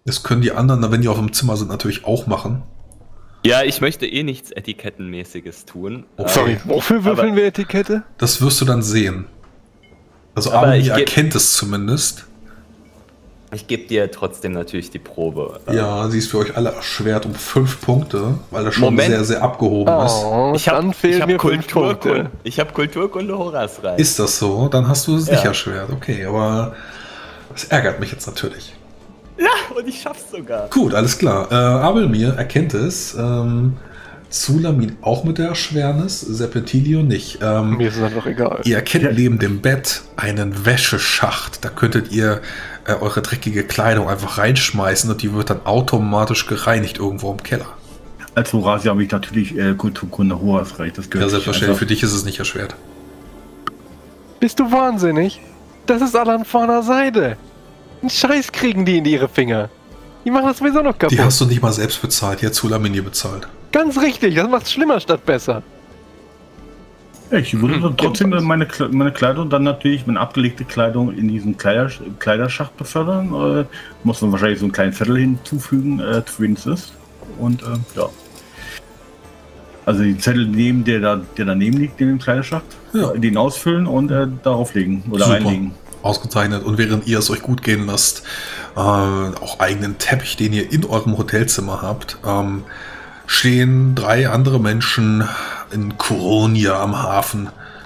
Das können die anderen, wenn die auf dem Zimmer sind, natürlich auch machen. Ja, ich möchte eh nichts Etikettenmäßiges tun. Sorry, wofür würfeln wir Etikette? Das wirst du dann sehen. Also Aber Amelie erkennt es zumindest. Ich gebe dir trotzdem natürlich die Probe. Ja, sie ist für euch alle erschwert um 5 Punkte, weil das schon sehr, sehr abgehoben ist. Ich habe Kulturkunde. Ich habe Kulturkunde Horas rein. Ist das so? Dann hast du es nicht erschwert. Okay, aber das ärgert mich jetzt natürlich. Ja, und ich schaff's sogar. Gut, alles klar. Abelmir erkennt es. Zulamin auch mit der Erschwernis, Serpentilio nicht. Mir ist es einfach egal. Ihr erkennt neben dem Bett einen Wäscheschacht. Da könntet ihr eure dreckige Kleidung einfach reinschmeißen und die wird dann automatisch gereinigt irgendwo im Keller. Als Horasi habe ich natürlich Kulturkunde Horas recht. Das gehört ja, selbstverständlich. Für dich ist es nicht erschwert. Bist du wahnsinnig? Das ist Alan vorner Seide. Einen Scheiß kriegen die in ihre Finger. Die machen das sowieso noch kaputt. Die hast du nicht mal selbst bezahlt, die hat Zulamin dir bezahlt. Ganz richtig, das macht's schlimmer statt besser. Ich würde trotzdem meine Kleidung dann natürlich, meine abgelegte Kleidung in diesen Kleiderschacht befördern. Muss man wahrscheinlich so einen kleinen Zettel hinzufügen, für wen es ist. Und ja. Also den Zettel nehmen, der daneben liegt in dem Kleiderschacht, den ausfüllen und darauf legen oder reinlegen. Ausgezeichnet. Und während ihr es euch gut gehen lasst, auch eigenen Teppich, den ihr in eurem Hotelzimmer habt, stehen 3 andere Menschen in Koronia am Hafen.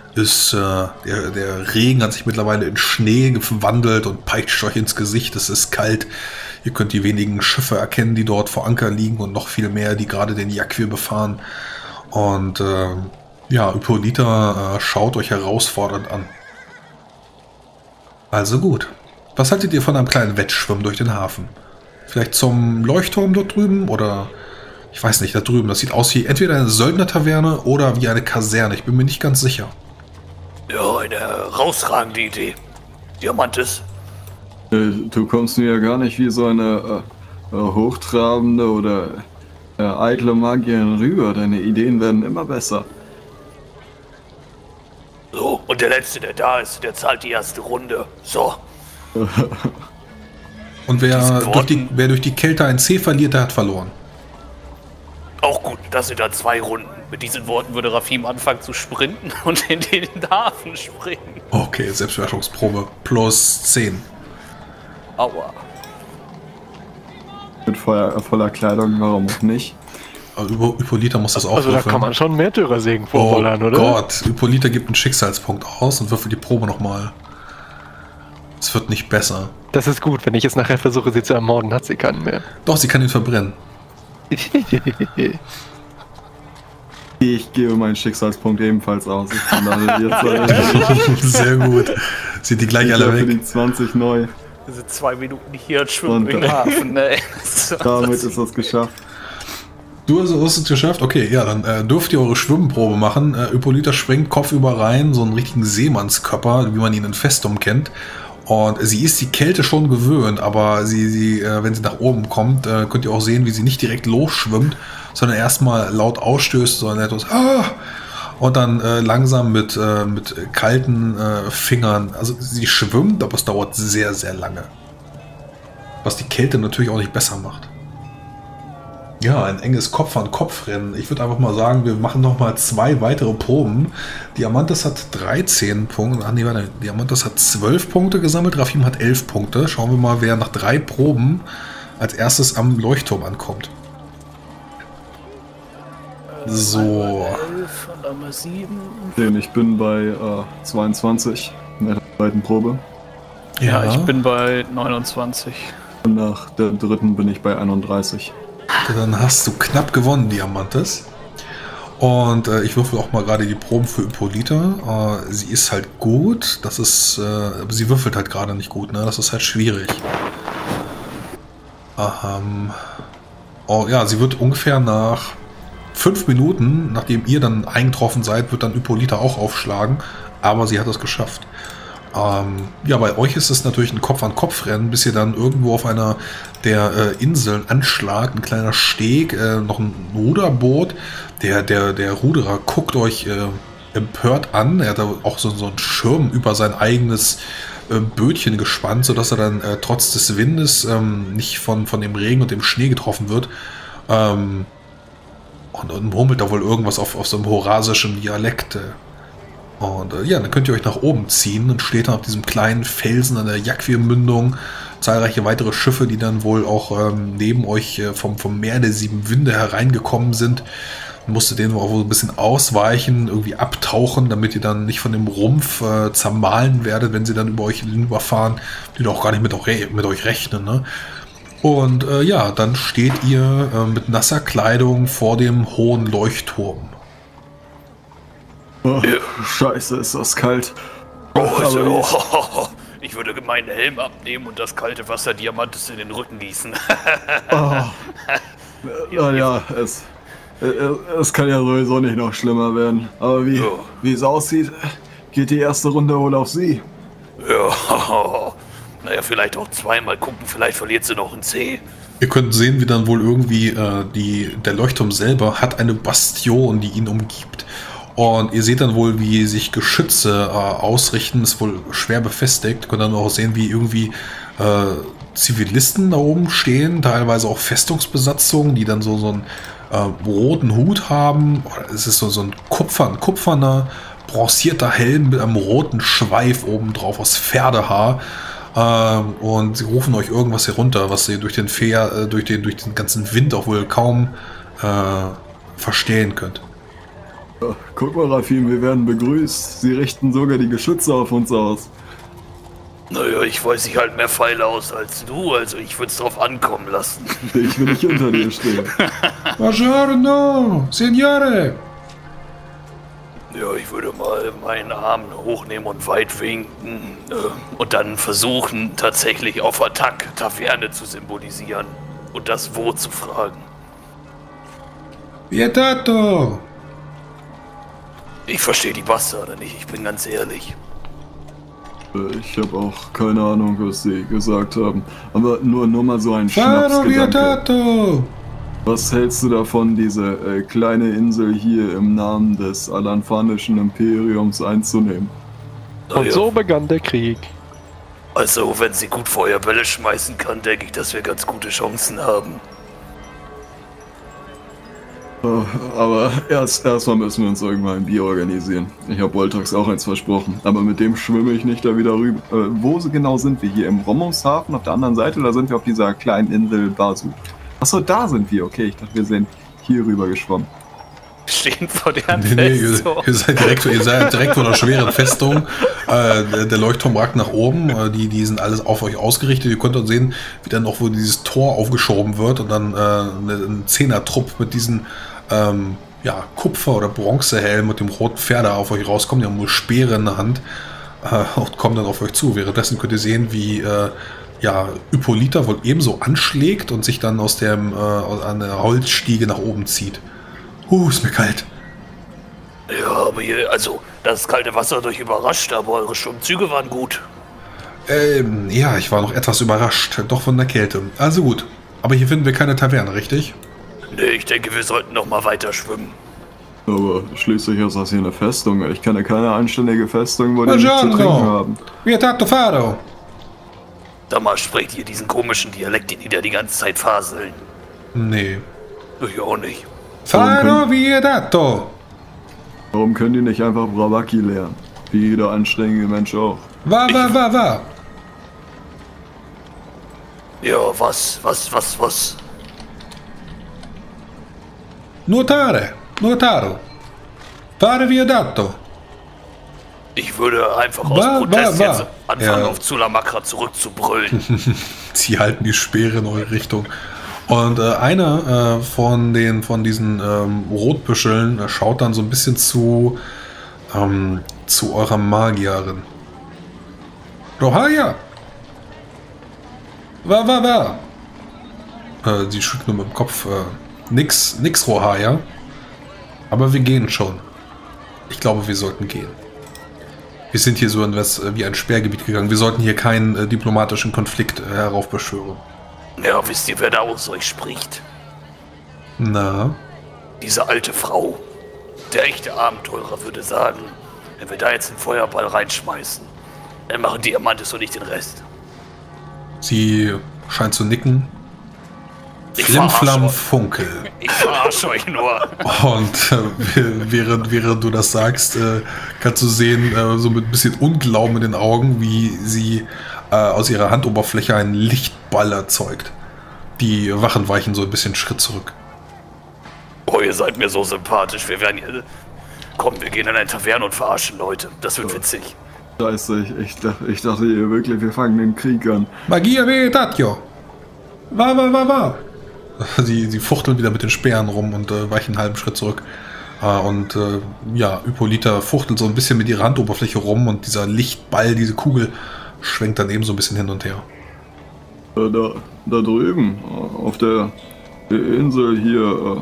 Der Regen hat sich mittlerweile in Schnee gewandelt und peitscht euch ins Gesicht. Es ist kalt. Ihr könnt die wenigen Schiffe erkennen, die dort vor Anker liegen und noch viel mehr, die gerade den Jagdquir befahren. Und ja, Hippolyta schaut euch herausfordernd an. Also gut. Was haltet ihr von einem kleinen Wettschwimmen durch den Hafen? Vielleicht zum Leuchtturm dort drüben oder... Ich weiß nicht, da drüben. Das sieht aus wie entweder eine Söldnertaverne oder wie eine Kaserne. Ich bin mir nicht ganz sicher. Ja, eine herausragende Idee. Diamantes. Du kommst mir ja gar nicht wie so eine hochtrabende oder eitle Magierin rüber. Deine Ideen werden immer besser. So, und der Letzte, der da ist, der zahlt die erste Runde. So. Und wer durch die Kälte ein C verliert, der hat verloren. Auch gut, das sind dann 2 Runden. Mit diesen Worten würde Rafim anfangen zu sprinten und in den Hafen springen. Okay, Selbstbeherrschungsprobe plus 10. Aua. Mit voller Kleidung, warum auch nicht? Aber Hippolyta muss das auch würfeln. Also da kann man schon Märtyrersegen vorholen, oder? Oh Gott, Hippolyta gibt einen Schicksalspunkt aus und würfelt die Probe nochmal. Es wird nicht besser. Das ist gut, wenn ich jetzt nachher versuche, sie zu ermorden, hat sie keinen mehr. Doch, sie kann ihn verbrennen. Ich gebe meinen Schicksalspunkt ebenfalls aus. Sehr gut. Sind die gleich alle weg? Für die 20 neu. Diese 2 Minuten hier und schwimmen im Hafen, ey. Damit ist das geschafft. Du hast es geschafft? Okay, ja, dann dürft ihr eure Schwimmprobe machen. Hippolyta springt kopfüber rein, so einen richtigen Seemannskörper, wie man ihn in Festum kennt. Und sie ist die Kälte schon gewöhnt, aber wenn sie nach oben kommt, könnt ihr auch sehen, wie sie nicht direkt losschwimmt, sondern erstmal laut ausstößt, so ein etwas und dann langsam mit kalten Fingern, also sie schwimmt, aber es dauert sehr, sehr lange. Was die Kälte natürlich auch nicht besser macht. Ja, ein enges Kopf-an-Kopf-Rennen. Ich würde einfach mal sagen, wir machen noch mal 2 weitere Proben. Diamantes hat 13 Punkte. Ach nee, warte. Diamantes hat 12 Punkte gesammelt. Rafim hat 11 Punkte. Schauen wir mal, wer nach 3 Proben als erstes am Leuchtturm ankommt. So. 11 und einmal 7. Ich bin bei 22 in der zweiten Probe. Ja, ich bin bei 29. Und nach der dritten bin ich bei 31. Dann hast du knapp gewonnen, Diamantes. Und ich würfel auch mal gerade die Proben für Hippolyta. Sie ist halt gut. Das ist, aber sie würfelt halt gerade nicht gut, ne? Das ist halt schwierig. Oh ja, sie wird ungefähr nach 5 Minuten, nachdem ihr dann eingetroffen seid, wird dann Hippolyta auch aufschlagen. Aber sie hat es geschafft. Ja, bei euch ist es natürlich ein Kopf-an-Kopf-Rennen, bis ihr dann irgendwo auf einer der Inseln anschlagt, ein kleiner Steg, noch ein Ruderboot. Der Ruderer guckt euch empört an. Er hat auch so einen Schirm über sein eigenes Bötchen gespannt, sodass er dann trotz des Windes nicht von dem Regen und dem Schnee getroffen wird. Und murmelt da wohl irgendwas auf so einem horasischen Dialekt. Und ja, dann könnt ihr euch nach oben ziehen und steht dann auf diesem kleinen Felsen an der Yakvir-Mündung. Zahlreiche weitere Schiffe, die dann wohl auch neben euch vom Meer der 7 Winde hereingekommen sind. Musste denen auch so ein bisschen ausweichen, irgendwie abtauchen, damit ihr dann nicht von dem Rumpf zermahlen werdet, wenn sie dann über euch hinüberfahren, die doch gar nicht mit euch rechnen. Ne? Und ja, dann steht ihr mit nasser Kleidung vor dem hohen Leuchtturm. Oh, Scheiße, ist das kalt. Ich würde meinen Helm abnehmen und das kalte Wasser Diamantes in den Rücken gießen. Naja, es kann ja sowieso nicht noch schlimmer werden. Aber wie es aussieht, geht die erste Runde wohl auf sie. Ja, naja, vielleicht auch zweimal gucken, vielleicht verliert sie noch ein C. Ihr könnt sehen, wie dann wohl irgendwie der Leuchtturm selber hat eine Bastion, die ihn umgibt. Und ihr seht dann wohl, wie sich Geschütze ausrichten, ist wohl schwer befestigt. Ihr könnt dann auch sehen, wie irgendwie Zivilisten da oben stehen, teilweise auch Festungsbesatzungen, die dann so einen roten Hut haben. Es ist so ein kupferner, bronzierter Helm mit einem roten Schweif oben drauf aus Pferdehaar. Und sie rufen euch irgendwas herunter, was ihr durch den ganzen Wind auch wohl kaum verstehen könnt. Guck mal, Rafim, wir werden begrüßt. Sie richten sogar die Geschütze auf uns aus. Naja, ich weiß, ich halt mehr Pfeile aus als du, also ich würde es drauf ankommen lassen. Ich will nicht hinter dir stehen. Buongiorno, Signore! Ja, ich würde mal meinen Arm hochnehmen und weit winken und dann versuchen, tatsächlich auf Attack Taverne zu symbolisieren und das Wo zu fragen. Vietato! Ich verstehe die Bastarde nicht, ich bin ganz ehrlich. Ich habe auch keine Ahnung, was sie gesagt haben. Aber nur mal so ein Schnapsgedanke. Was hältst du davon, diese kleine Insel hier im Namen des alanfanischen Imperiums einzunehmen? Und so begann der Krieg. Also, wenn sie gut Feuerbälle schmeißen kann, denke ich, dass wir ganz gute Chancen haben. Aber erstmal müssen wir uns irgendwann ein Bier organisieren. Ich habe Voltax auch eins versprochen. Aber mit dem schwimme ich nicht da wieder rüber. Wo genau sind wir? Hier im Rommungshafen auf der anderen Seite oder sind wir auf dieser kleinen Insel Basu? Achso, da sind wir. Okay, ich dachte, wir sind hier rüber geschwommen. Stehen vor der Nee, ihr seid direkt vor einer schweren Festung. Der Leuchtturm ragt nach oben. Die sind alles auf euch ausgerichtet. Ihr könnt dann sehen, wie dann auch wohl dieses Tor aufgeschoben wird und dann ein Zehnertrupp mit diesen Kupfer- oder Bronzehelm mit dem roten Pferd auf euch rauskommt. Die haben wohl Speere in der Hand und kommen dann auf euch zu. Währenddessen könnt ihr sehen, wie Hippolyta wohl ebenso anschlägt und sich dann an der Holzstiege nach oben zieht. Ist mir kalt. Ja, aber also, das kalte Wasser hat euch überrascht, aber eure Schwimmzüge waren gut. Ja, ich war noch etwas überrascht, doch von der Kälte. Also gut, aber hier finden wir keine Taverne, richtig? Nee, ich denke, wir sollten noch mal weiter schwimmen. Aber schließlich ist das hier eine Festung. Ich kenne keine anständige Festung, wo die nichts zu trinken haben. Vietato faro. Sag mal, sprecht ihr diesen komischen Dialekt, den die da die ganze Zeit faseln? Nee. Ich auch nicht. Faro vietato. Warum können die nicht einfach Bravaki lernen? Wie jeder anständige Mensch auch. Va. Ja, was? Nuotaro. Fare vietato. Ich würde einfach aus Protest jetzt anfangen, auf Zulamakra zurückzubrüllen. Sie halten die Speere in eure Richtung. Und einer von diesen Rotbüscheln schaut dann so ein bisschen zu eurer Magierin. Rohaya! Va. Sie schüttelt nur mit dem Kopf. Nix, Rohaya. Aber wir gehen schon. Ich glaube, wir sollten gehen. Wir sind hier so in was wie ein Sperrgebiet gegangen. Wir sollten hier keinen diplomatischen Konflikt heraufbeschwören. Ja, wisst ihr, wer da aus euch spricht? Na? Diese alte Frau. Der echte Abenteurer würde sagen, wenn wir da jetzt einen Feuerball reinschmeißen, Dann machen Diamantes und nicht den Rest. Sie scheint zu nicken. Ich Flimflam verarsche euch. Funkel. Ich verarsche euch nur. Und während du das sagst, kannst du sehen, so mit ein bisschen Unglauben in den Augen, wie sie aus ihrer Handoberfläche einen Lichtball erzeugt. Die Wachen weichen so ein bisschen Schritt zurück. Oh, ihr seid mir so sympathisch. Wir werden hier... Komm, wir gehen in eine Taverne und verarschen Leute. Das wird witzig. Scheiße, ich dachte hier wirklich, wir fangen den Krieg an. Magia veritatio. Wa. Sie fuchteln wieder mit den Speeren rum und weichen einen halben Schritt zurück. Hippolyta fuchtelt so ein bisschen mit ihrer Handoberfläche rum und dieser Lichtball, diese Kugel, schwenkt dann eben so ein bisschen hin und her. Da drüben, auf der Insel hier,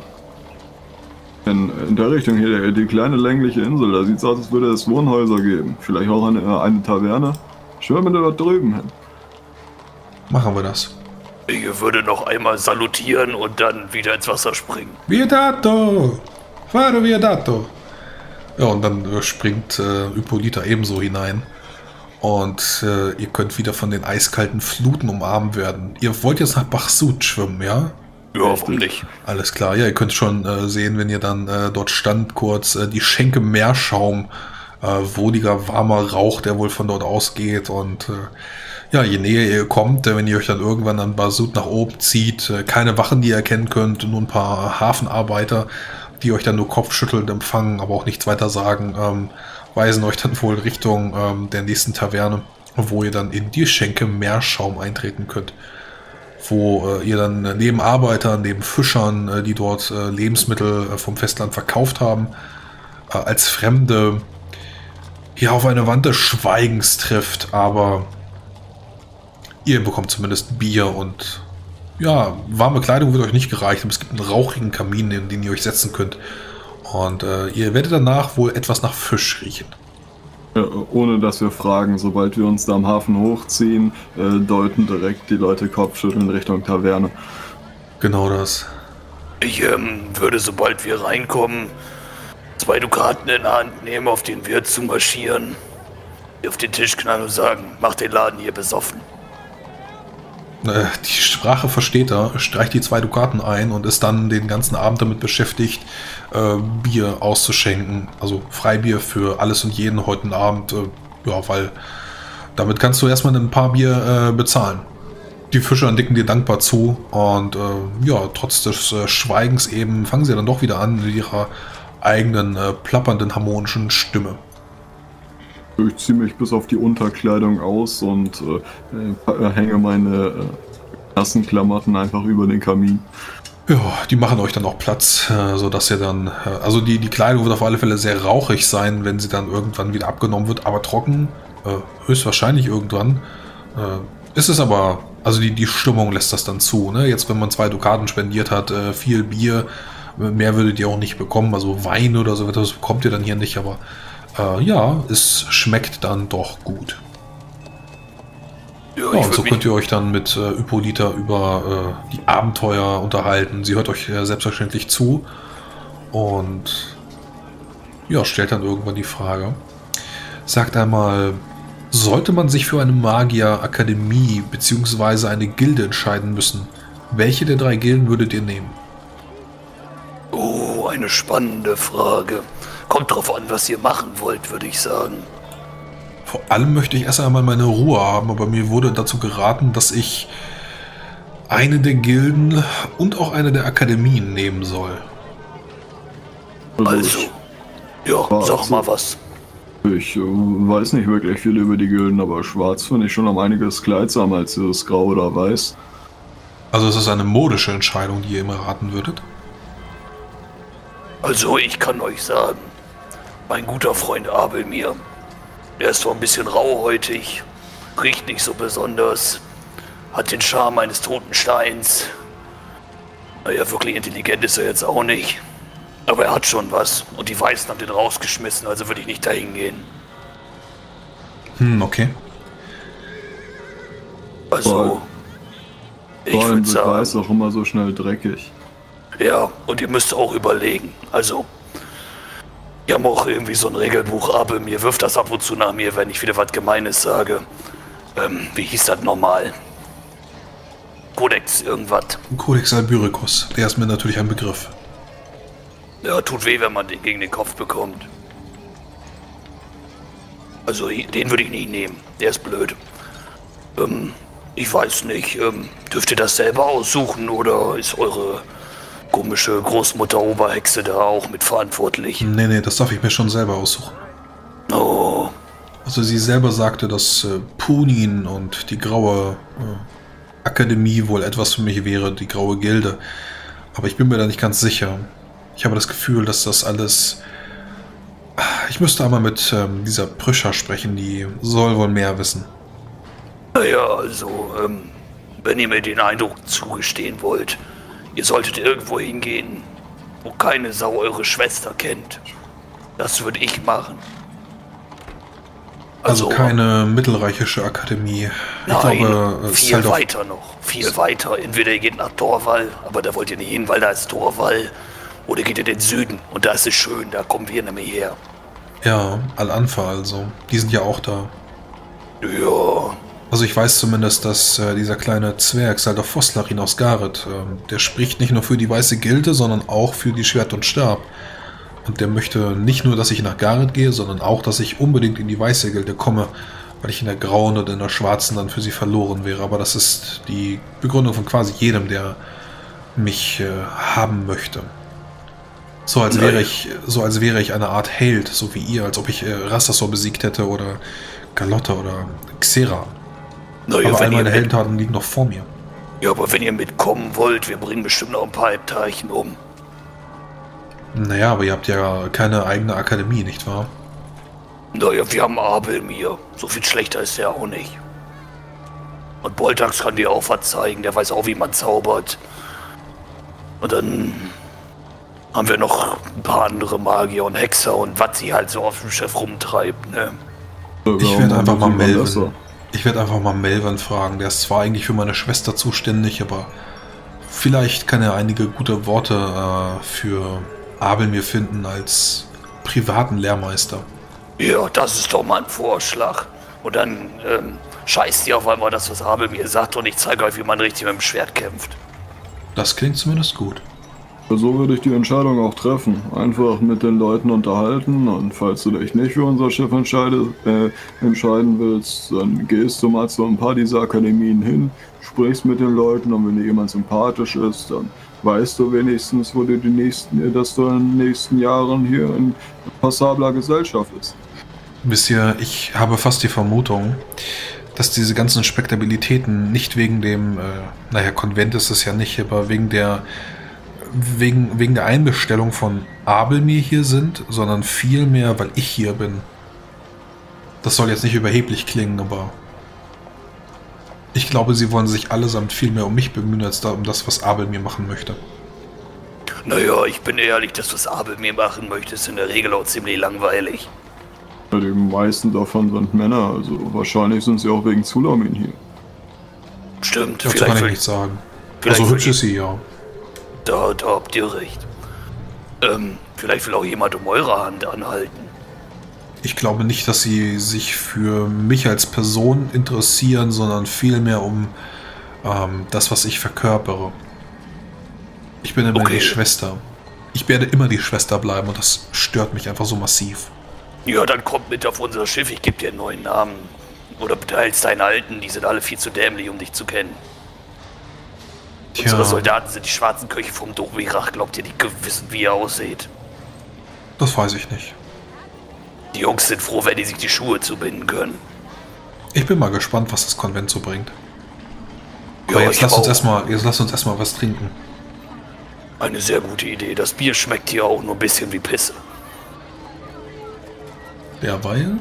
in der Richtung hier, die kleine längliche Insel, da sieht es aus, als würde es Wohnhäuser geben. Vielleicht auch eine Taverne. Schwimmen wir dort drüben hin. Machen wir das. Ich würde noch einmal salutieren und dann wieder ins Wasser springen. Vietato! Faro vietato! Ja, und dann springt Hippolyta ebenso hinein. Und ihr könnt wieder von den eiskalten Fluten umarmt werden. Ihr wollt jetzt nach Bachsut schwimmen, ja? Ja, warum nicht? Alles klar, ja, ihr könnt schon sehen, wenn ihr dann dort stand, kurz die Schenke Meerschaum, wohliger, warmer Rauch, der wohl von dort ausgeht. Und je näher ihr kommt, wenn ihr euch dann irgendwann an Bachsut nach oben zieht, keine Wachen, die ihr erkennen könnt, nur ein paar Hafenarbeiter, die euch dann nur kopfschüttelnd empfangen, aber auch nichts weiter sagen, weisen euch dann wohl Richtung der nächsten Taverne, wo ihr dann in die Schenke Meerschaum eintreten könnt. Wo ihr dann neben Arbeitern, neben Fischern, die dort Lebensmittel vom Festland verkauft haben, als Fremde hier auf eine Wand des Schweigens trifft, aber ihr bekommt zumindest Bier und warme Kleidung wird euch nicht gereicht, aber es gibt einen rauchigen Kamin, in den ihr euch setzen könnt. Und ihr werdet danach wohl etwas nach Fisch riechen. Ja, ohne dass wir fragen, sobald wir uns da am Hafen hochziehen, deuten direkt die Leute Kopfschütteln Richtung Taverne. Genau das. Ich würde, sobald wir reinkommen, 2 Dukaten in der Hand nehmen, auf den Wirt zu marschieren, auf den Tisch knallen und sagen, mach den Laden hier besoffen. Die Sprache versteht er, streicht die 2 Dukaten ein und ist dann den ganzen Abend damit beschäftigt, Bier auszuschenken. Also Freibier für alles und jeden heute Abend. Weil damit kannst du erstmal ein paar Bier bezahlen. Die Fischer nicken dir dankbar zu und trotz des Schweigens eben fangen sie dann doch wieder an mit ihrer eigenen plappernden harmonischen Stimme. Ich ziehe mich bis auf die Unterkleidung aus und hänge meine nassen Klamotten einfach über den Kamin. Ja, die machen euch dann auch Platz, sodass ihr dann... Also die Kleidung wird auf alle Fälle sehr rauchig sein, wenn sie dann irgendwann wieder abgenommen wird, aber trocken, höchstwahrscheinlich irgendwann. Ist es aber... Also die Stimmung lässt das dann zu. Ne? Jetzt, wenn man 2 Dukaten spendiert hat, viel Bier, mehr würdet ihr auch nicht bekommen. Also Wein oder so etwas bekommt ihr dann hier nicht, aber... es schmeckt dann doch gut. Ja, und so könnt ihr euch dann mit Hippolyta über die Abenteuer unterhalten. Sie hört euch selbstverständlich zu und stellt dann irgendwann die Frage. Sagt einmal, sollte man sich für eine Magierakademie bzw. eine Gilde entscheiden müssen, welche der 3 Gilden würdet ihr nehmen? Oh, eine spannende Frage. Kommt drauf an, was ihr machen wollt, würde ich sagen. Vor allem möchte ich erst einmal meine Ruhe haben, aber mir wurde dazu geraten, dass ich eine der Gilden und auch eine der Akademien nehmen soll. Also, sag mal was. Ich weiß nicht wirklich viel über die Gilden, aber schwarz finde ich schon um einiges kleidsamer als dieses Grau oder Weiß. Also es ist eine modische Entscheidung, die ihr immer raten würdet? Also, ich kann euch sagen, mein guter Freund Abelmir, der ist zwar ein bisschen rauhäutig, riecht nicht so besonders, hat den Charme eines toten Steins. Naja, wirklich intelligent ist er jetzt auch nicht. Aber er hat schon was und die Weißen haben den rausgeschmissen, also würde ich nicht dahin gehen. Okay. Also, ich würde sagen... Weiß auch immer so schnell dreckig. Ja, und ihr müsst auch überlegen. Also, Wir haben auch irgendwie so ein Regelbuch, aber mir wirft das ab und zu nach mir, wenn ich wieder was Gemeines sage. Wie hieß das nochmal? Codex irgendwas. Codex Albyricus, der ist mir natürlich ein Begriff. Ja, tut weh, wenn man den gegen den Kopf bekommt. Also den würde ich nicht nehmen, der ist blöd. Ich weiß nicht, dürft ihr das selber aussuchen oder ist eure komische Großmutter Oberhexe da auch mitverantwortlich? Nee, das darf ich mir schon selber aussuchen. Oh. Also sie selber sagte, dass Punin und die graue Akademie wohl etwas für mich wäre, die graue Gilde. Aber ich bin mir da nicht ganz sicher. Ich habe das Gefühl, dass das alles... Ich müsste einmal mit dieser Prüscher sprechen, die soll wohl mehr wissen. Naja, also, wenn ihr mir den Eindruck zugestehen wollt, ihr solltet irgendwo hingehen, wo keine Sau eure Schwester kennt. Das würde ich machen. Also keine mittelreichische Akademie. Nein, ich glaube, viel halt weiter noch. Viel weiter. Entweder ihr geht nach Torwall, aber da wollt ihr nicht hin, weil da ist Torwall. Oder geht ihr in den Süden und da ist es schön, da kommen wir nämlich her. Ja, Al-Anfa also. Die sind ja auch da. Ja. Also ich weiß zumindest, dass dieser kleine Zwerg, Saldor Foslarin aus Gareth, der spricht nicht nur für die Weiße Gilde, sondern auch für die Schwert und Stab. Und der möchte nicht nur, dass ich nach Gareth gehe, sondern auch, dass ich unbedingt in die Weiße Gilde komme, weil ich in der Grauen oder in der Schwarzen dann für sie verloren wäre. Aber das ist die Begründung von quasi jedem, der mich haben möchte. So als wäre ich eine Art Held, so wie ihr, als ob ich Rastasor besiegt hätte oder Galotta oder Xera. Naja, aber all meine Heldentaten liegen noch vor mir. Ja, aber wenn ihr mitkommen wollt, wir bringen bestimmt noch ein paar Halbteichen um. Naja, aber ihr habt ja keine eigene Akademie, nicht wahr? Naja, wir haben Abelmir. So viel schlechter ist der auch nicht. Und Boltax kann dir auch was zeigen, der weiß auch, wie man zaubert. Und dann haben wir noch ein paar andere Magier und Hexer und was sie halt so auf dem Schiff rumtreibt, ne? Ich werde einfach mal Melvin. Ich werde einfach mal Melvin fragen. Der ist zwar eigentlich für meine Schwester zuständig, aber vielleicht kann er einige gute Worte für Abelmir finden als privaten Lehrmeister. Ja, das ist doch mal ein Vorschlag. Und dann scheißt ihr auf einmal das, was Abelmir sagt und ich zeige euch, wie man richtig mit dem Schwert kämpft. Das klingt zumindest gut. So würde ich die Entscheidung auch treffen. Einfach mit den Leuten unterhalten und falls du dich nicht für unser Schiff entscheiden willst, dann gehst du mal zu ein paar dieser Akademien hin, sprichst mit den Leuten und wenn dir jemand sympathisch ist, dann weißt du wenigstens, wo du dass du in den nächsten Jahren hier in passabler Gesellschaft bist. Wisst ihr, ich habe fast die Vermutung, dass diese ganzen Spektabilitäten nicht wegen dem, Konvent ist es ja nicht, aber wegen der Einbestellung von Abelmir hier sind, sondern vielmehr, weil ich hier bin. Das soll jetzt nicht überheblich klingen, aber ich glaube, sie wollen sich allesamt viel mehr um mich bemühen, als um das, was Abelmir machen möchte. Naja, ich bin ehrlich, das, was Abelmir machen möchte, ist in der Regel auch ziemlich langweilig. Ja, die meisten davon sind Männer, also wahrscheinlich sind sie auch wegen Zulamin hier. Stimmt, dazu kann ich nichts sagen. Also hübsch ist sie, ja. Da habt ihr recht. Vielleicht will auch jemand um eure Hand anhalten. Ich glaube nicht, dass sie sich für mich als Person interessieren, sondern vielmehr um das, was ich verkörpere. Ich bin immer die Schwester. Ich werde immer die Schwester bleiben und das stört mich einfach so massiv. Ja, dann kommt mit auf unser Schiff, ich gebe dir einen neuen Namen. Oder beteilst deinen alten, die sind alle viel zu dämlich, um dich zu kennen. Unsere Soldaten sind die schwarzen Köche vom Dobirach. Glaubt ihr, die wissen, wie er aussieht? Das weiß ich nicht. Die Jungs sind froh, wenn die sich die Schuhe zubinden können. Ich bin mal gespannt, was das Konvent so bringt. Ja, aber jetzt lass uns erstmal was trinken. Eine sehr gute Idee. Das Bier schmeckt hier auch nur ein bisschen wie Pisse. Derweil?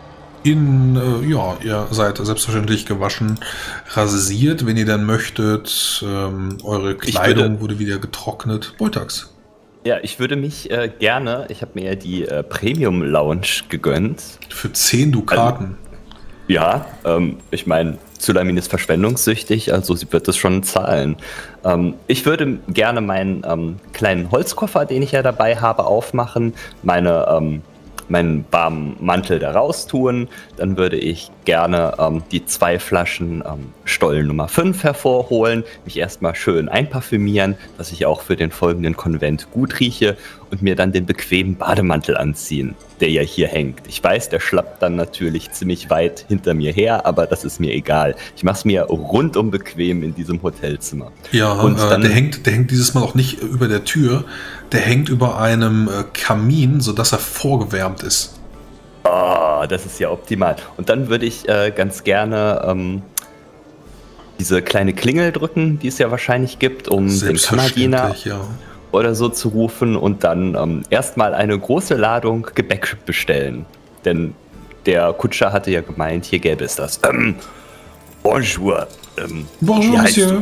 Ihr seid selbstverständlich gewaschen, rasiert, wenn ihr dann möchtet. Eure Kleidung wurde wieder getrocknet. Boltax. Ja, ich würde mich gerne, ich habe mir ja die Premium Lounge gegönnt. Für 10 Dukaten. Also, ja, ich meine, Sulamin ist verschwendungssüchtig, also sie wird es schon zahlen. Ich würde gerne meinen kleinen Holzkoffer, den ich ja dabei habe, aufmachen, meinen warmen Mantel da raus tun. Dann würde ich gerne die 2 Flaschen Stollen Nummer 5 hervorholen, mich erstmal schön einparfümieren, dass ich auch für den folgenden Konvent gut rieche und mir dann den bequemen Bademantel anziehen, der ja hier hängt. Ich weiß, der schlappt dann natürlich ziemlich weit hinter mir her, aber das ist mir egal. Ich mache es mir rundum bequem in diesem Hotelzimmer. Ja, und der hängt dieses Mal auch nicht über der Tür, der hängt über einem Kamin, sodass er vorgewärmt ist. Das ist ja optimal. Und dann würde ich ganz gerne diese kleine Klingel drücken, die es ja wahrscheinlich gibt, um den Kammerdiener oder so zu rufen und dann erstmal eine große Ladung Gebäck bestellen. Denn der Kutscher hatte ja gemeint, hier gäbe es das. Bonjour. Bonjour, Monsieur.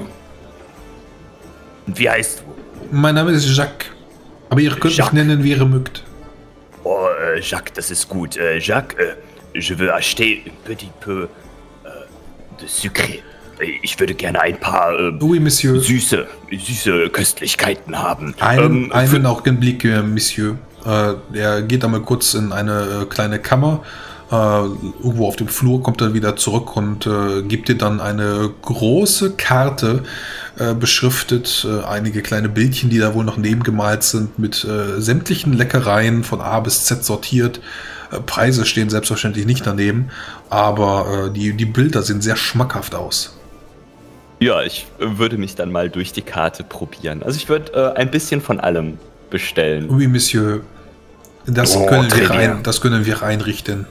Wie heißt du? Mein Name ist Jacques. Aber ihr könnt mich nennen, wie ihr mögt. Oh, Jacques, das ist gut. Jacques, je veux acheter un petit peu de sucré. Ich würde gerne ein paar oui, Monsieur. süße Köstlichkeiten haben. Einen Augenblick, Monsieur. Er geht einmal kurz in eine kleine Kammer. Irgendwo auf dem Flur kommt er wieder zurück und gibt dir dann eine große Karte, beschriftet, einige kleine Bildchen, die da wohl noch nebengemalt sind, mit sämtlichen Leckereien von A bis Z sortiert. Preise stehen selbstverständlich nicht daneben, aber die Bilder sehen sehr schmackhaft aus. Ja, ich würde mich dann mal durch die Karte probieren. Also ich würde ein bisschen von allem bestellen. Oui, Monsieur. Das können wir einrichten.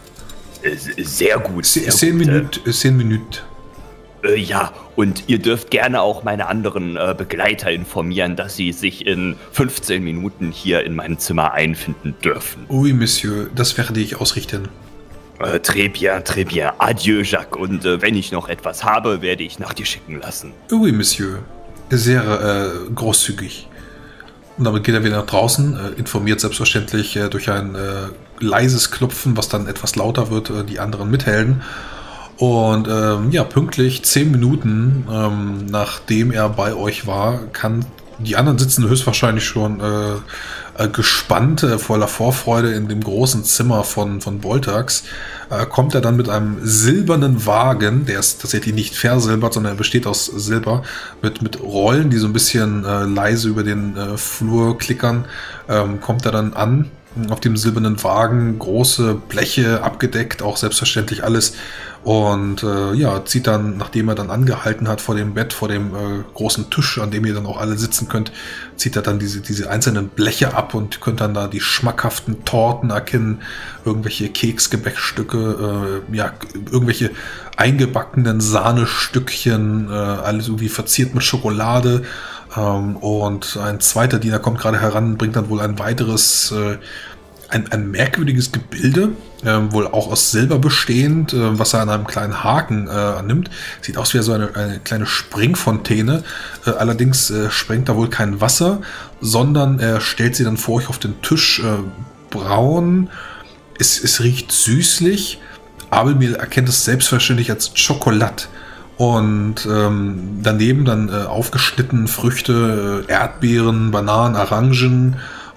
Sehr gut. 10 Minuten. Ja, und ihr dürft gerne auch meine anderen Begleiter informieren, dass sie sich in 15 Minuten hier in meinem Zimmer einfinden dürfen. Oui, Monsieur, das werde ich ausrichten. Très bien, très bien. Adieu, Jacques. Und wenn ich noch etwas habe, werde ich nach dir schicken lassen. Oui, Monsieur. Sehr großzügig. Und damit geht er wieder nach draußen, informiert selbstverständlich durch ein leises Klopfen, was dann etwas lauter wird, die anderen Mithelden. Und ja, pünktlich 10 Minuten nachdem er bei euch war, die anderen sitzen höchstwahrscheinlich schon gespannt, voller Vorfreude in dem großen Zimmer von Boltax, kommt er dann mit einem silbernen Wagen, der ist tatsächlich nicht versilbert, sondern er besteht aus Silber, mit Rollen, die so ein bisschen leise über den Flur klickern, kommt er dann an. Auf dem silbernen Wagen, große Bleche abgedeckt, auch selbstverständlich alles. Und ja, zieht dann, nachdem er dann angehalten hat vor dem Bett, vor dem großen Tisch, an dem ihr dann auch alle sitzen könnt, zieht er dann diese einzelnen Bleche ab und könnt dann da die schmackhaften Torten erkennen, irgendwelche Keksgebäckstücke, ja, irgendwelche eingebackenen Sahnestückchen, alles irgendwie verziert mit Schokolade. Und ein zweiter Diener kommt gerade heran, bringt dann wohl ein weiteres, ein merkwürdiges Gebilde, wohl auch aus Silber bestehend, was er an einem kleinen Haken annimmt. Sieht aus wie so eine kleine Springfontäne. Allerdings sprengt da wohl kein Wasser, sondern er stellt sie dann vor euch auf den Tisch, braun. Es riecht süßlich, aber mir erkennt es selbstverständlich als Schokolade. Und daneben dann aufgeschnitten Früchte, Erdbeeren, Bananen, Orangen,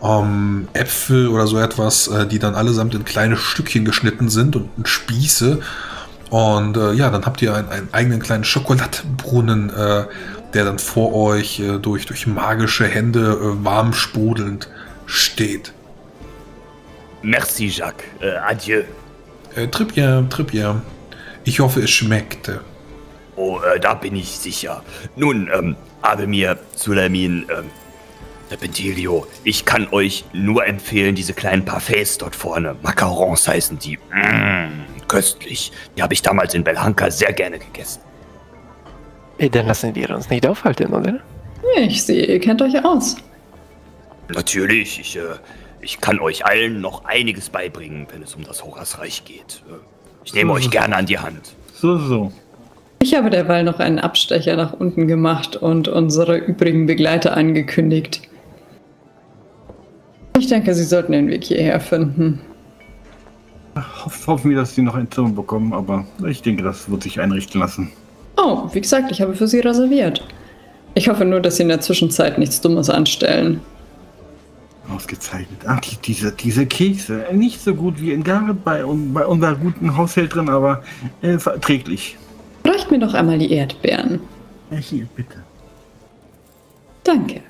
Äpfel oder so etwas, die dann allesamt in kleine Stückchen geschnitten sind und Spieße. Und ja, dann habt ihr einen eigenen kleinen Schokoladbrunnen, der dann vor euch durch magische Hände warm sprudelnd steht. Merci, Jacques. Adieu. Très bien, très bien. Ich hoffe, es schmeckt. Oh, da bin ich sicher. Nun, habe mir Sulamin, Serpentilio, ich kann euch nur empfehlen, diese kleinen Parfaits dort vorne. Macarons heißen die. Köstlich. Die habe ich damals in Belhanka sehr gerne gegessen. Dann lassen wir uns nicht aufhalten, oder? Ich sehe, ihr kennt euch aus. Natürlich, ich kann euch allen noch einiges beibringen, wenn es um das Horasreich geht. Ich nehme euch gerne an die Hand. So. Ich habe derweil noch einen Abstecher nach unten gemacht und unsere übrigen Begleiter angekündigt. Ich denke, sie sollten den Weg hierher finden. Hoffen wir, dass sie noch ein Zimmer bekommen, aber ich denke, das wird sich einrichten lassen. Oh, wie gesagt, ich habe für Sie reserviert. Ich hoffe nur, dass Sie in der Zwischenzeit nichts Dummes anstellen. Ausgezeichnet. Ach, diese Kekse. Nicht so gut wie in Gareth bei unserer guten Haushälterin, aber verträglich. Reicht mir doch einmal die Erdbeeren. Ja, hier, bitte. Danke.